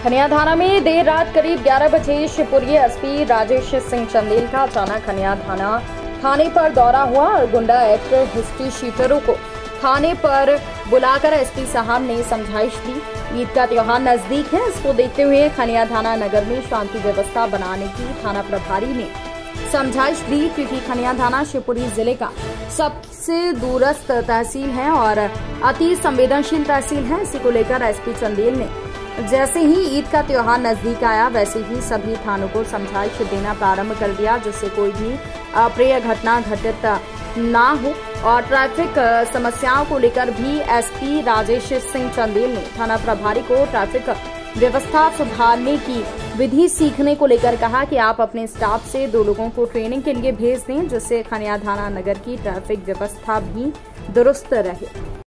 खनिया थाना में देर रात करीब 11 बजे शिवपुरी एसपी राजेश सिंह चंदेल का अचानक खनिया थाने पर दौरा हुआ और गुंडा एक्ट हिस्ट्री शीटरों को थाने पर बुलाकर एसपी साहब ने समझाइश दी। ईद का त्योहार नजदीक है, इसको देखते हुए खनिया थाना नगर में शांति व्यवस्था बनाने की थाना प्रभारी ने समझाइश दी, क्योंकि खनिया थाना शिवपुरी जिले का सबसे दूरस्थ तहसील है और अति संवेदनशील तहसील है। इसी को लेकर एसपी चंदेल ने जैसे ही ईद का त्योहार नजदीक आया वैसे ही सभी थानों को समझाइश देना प्रारंभ कर दिया, जिससे कोई भी अप्रिय घटना घटित ना हो। और ट्रैफिक समस्याओं को लेकर भी एसपी राजेश सिंह चंदेल ने थाना प्रभारी को ट्रैफिक व्यवस्था सुधारने की विधि सीखने को लेकर कहा कि आप अपने स्टाफ से 2 लोगों को ट्रेनिंग के लिए भेज दें, जिससे खनिया थाना नगर की ट्रैफिक व्यवस्था भी दुरुस्त रहे।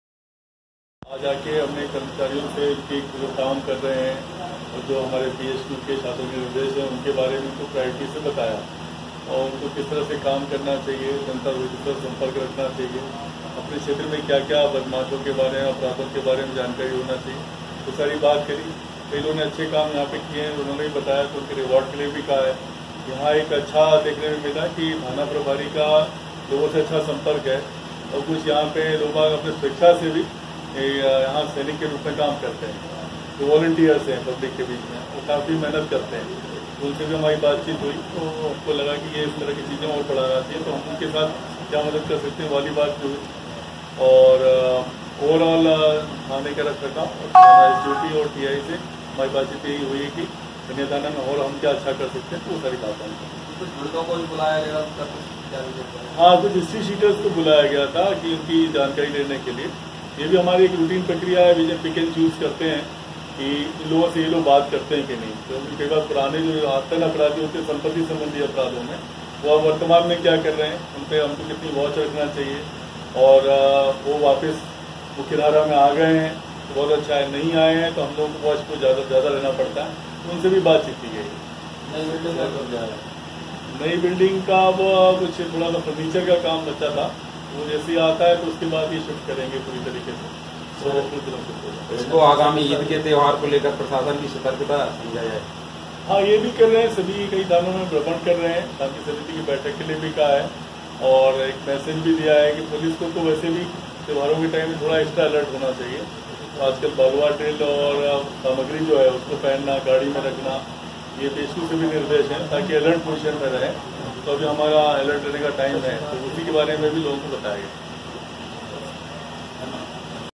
आज आके अपने कर्मचारियों से जो काम कर रहे हैं और जो हमारे PSQ के शासन के निर्देश हैं उनके बारे में उनको प्रायोरिटी से बताया और उनको किस तरह से काम करना चाहिए, जनता से किस तरह संपर्क रखना चाहिए, अपने क्षेत्र में क्या क्या बदमाशों के बारे में, अपराधों के बारे में जानकारी होना चाहिए, तो सारी बात करी। कई लोगों ने अच्छे काम यहाँ पे किए हैं, उन्होंने भी बताया, तो उनके रिवॉर्ड के लिए भी कहा है। यहाँ एक अच्छा देखने में मिला कि थाना प्रभारी का लोगों से अच्छा संपर्क है और कुछ यहाँ पे लोग अपने स्वेच्छा से भी यहाँ सैनिक के रूप में काम करते हैं, जो वॉलंटियर्स हैं पब्लिक के बीच में, वो काफ़ी मेहनत करते हैं। तो उनसे भी हमारी बातचीत हुई तो हमको लगा कि ये इस तरह की चीज़ें और बढ़ाना चाहिए, तो हम उनके साथ क्या मदद कर सकते हैं वाली बात जो हुई। और ओवरऑल थाने का रखरखाव SDOT और TI से हमारी बातचीत यही हुई है कि खनिया थाना में और हम क्या अच्छा कर सकते हैं, तो वो सारी बातें कुछ बुजुर्गों को भी बुलाया गया। हाँ, कुछ हिस्ट्री शीटर्स को बुलाया गया था कि उनकी जानकारी लेने के लिए। ये भी हमारी एक रूटीन प्रक्रिया है, विजय पिक एंड चूज करते हैं कि इन लोगों से ये लोग बात करते हैं कि नहीं। तो कई बार पुराने जो आतंक अपराधी होते हैं संपत्ति संबंधी अपराधों में, वो अब वर्तमान में क्या कर रहे हैं, उन पर हमको कितनी वॉच रखना चाहिए। और वो वापस मुख्यधारा में आ गए हैं तो बहुत अच्छा है, नहीं आए हैं तो हम लोगों को वॉच को ज़्यादा लेना पड़ता है, तो उनसे भी बातचीत की गई। नई बिल्डिंग का वो कुछ थोड़ा सा फर्नीचर का काम बचा था, वो जैसे ही आता है तो उसके बाद ही शिफ्ट करेंगे पूरी तरीके से। तो इसको आगामी ईद के त्योहार को लेकर प्रशासन की सतर्कता समझा जाए। हाँ, ये भी कर रहे हैं, सभी कई थानों में भ्रमण कर रहे हैं, शांति समिति की बैठक के लिए भी कहा है और एक मैसेज भी दिया है कि पुलिस को तो वैसे भी त्योहारों के टाइम में थोड़ा एक्स्ट्रा अलर्ट होना चाहिए। तो आजकल बालुआ ड्रिल और सामग्री जो है उसको पहनना, गाड़ी में रखना, ये PSQ से भी निर्देश है ताकि अलर्ट पोजिशन में रहे। तो अभी हमारा अलर्ट रहने का टाइम है, तो उसी के बारे में भी लोगों को बताया गया।